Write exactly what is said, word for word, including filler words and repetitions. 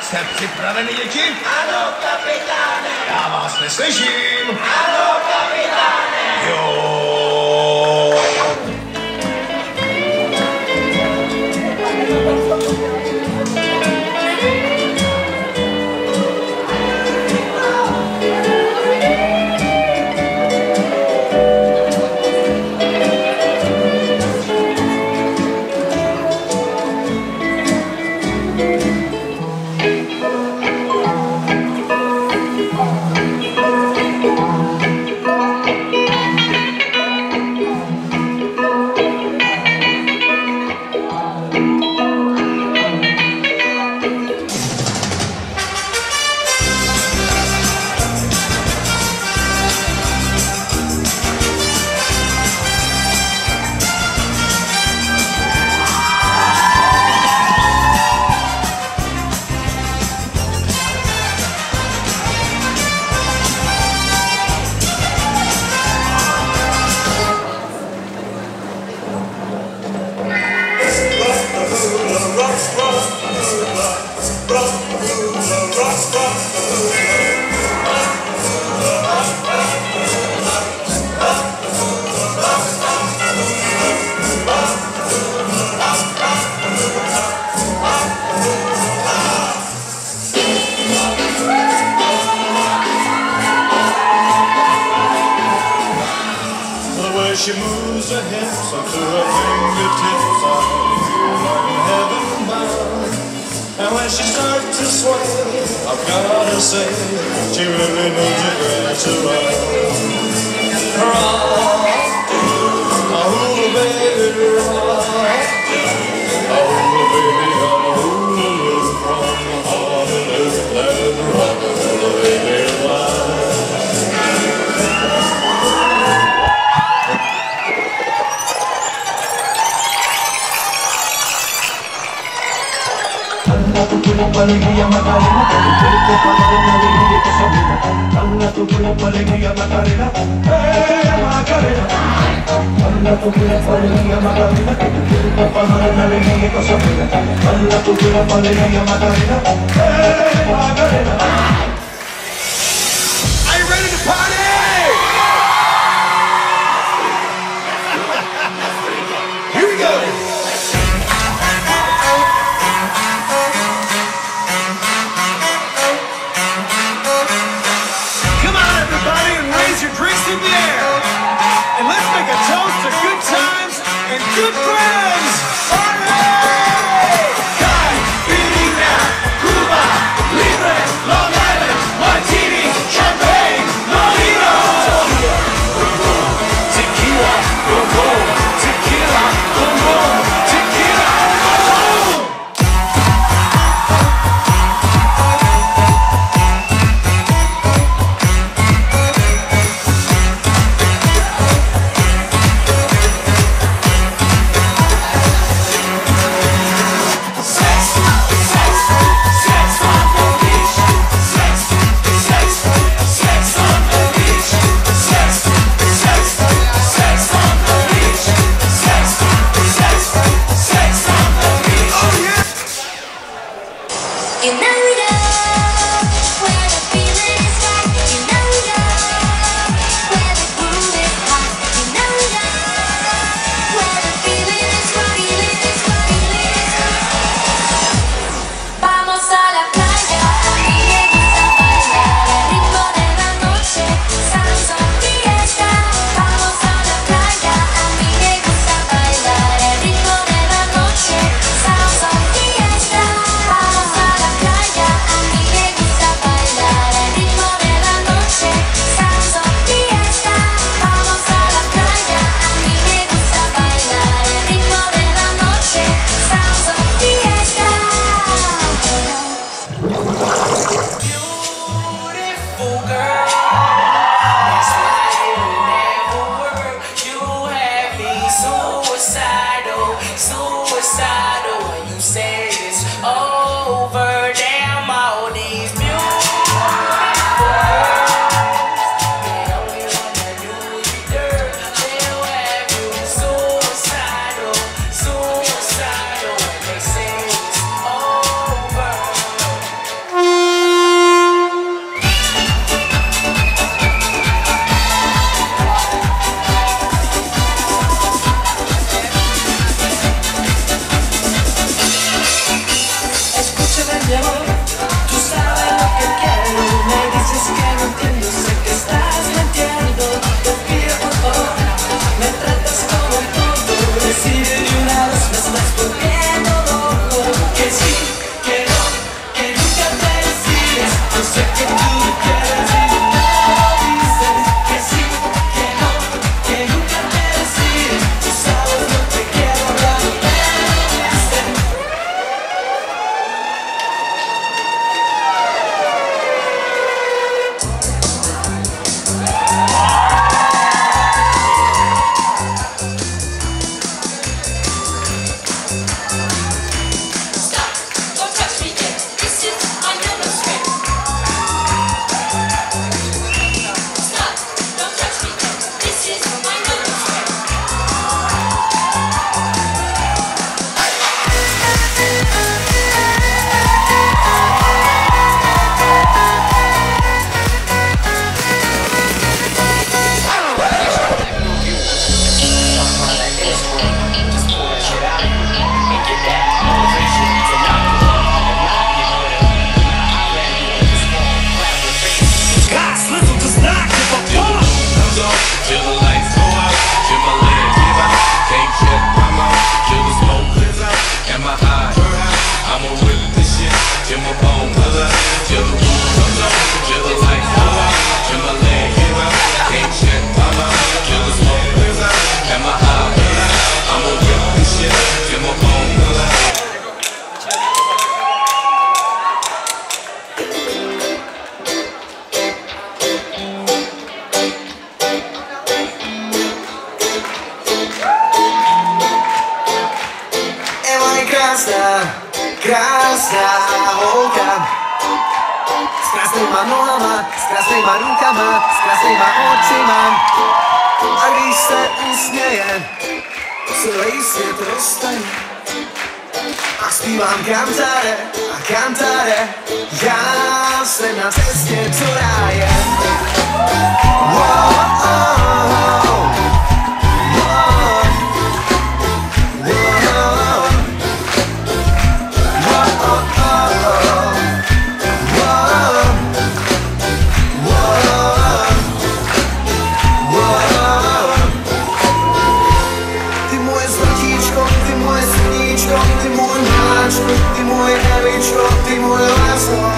Jste připraveni, děti? Ano, kapitáne! Já vás neslyším! Ano, kapitáne! Jo! She moves her hips onto her fingertips, I feel I'm heaven bound. And when she starts to sway, I've gotta say, she really moves the grass around. Rock, oh baby, rock, oh baby, oh from the heart of this land, rock, oh baby, rock. Tu cuerpo alegría Macarena, tu cuerpo para dar una alegría y cosa buena. Dala tu cuerpo alegría Macarena, eh Macarena. Dala tu cuerpo alegría Macarena, tu cuerpo para dar una alegría y cosa buena. Dala tu cuerpo alegría Macarena, eh Macarena. Are you ready to party? Here we go. In the air, and let's make a toast to good times and good friends. Party! Caipirinha, Cuba, Libre, Long Island. Eva je krásná, krásná holka. S krásnýma nohama, s krásnýma rukama, s krásnýma očima. A když se usměje, celý svět roztaje. A zpívám kantare a kantare, já jsem na cestě do ráje. Wow, oh, oh. Ty moje Evičko, ty moje lásko,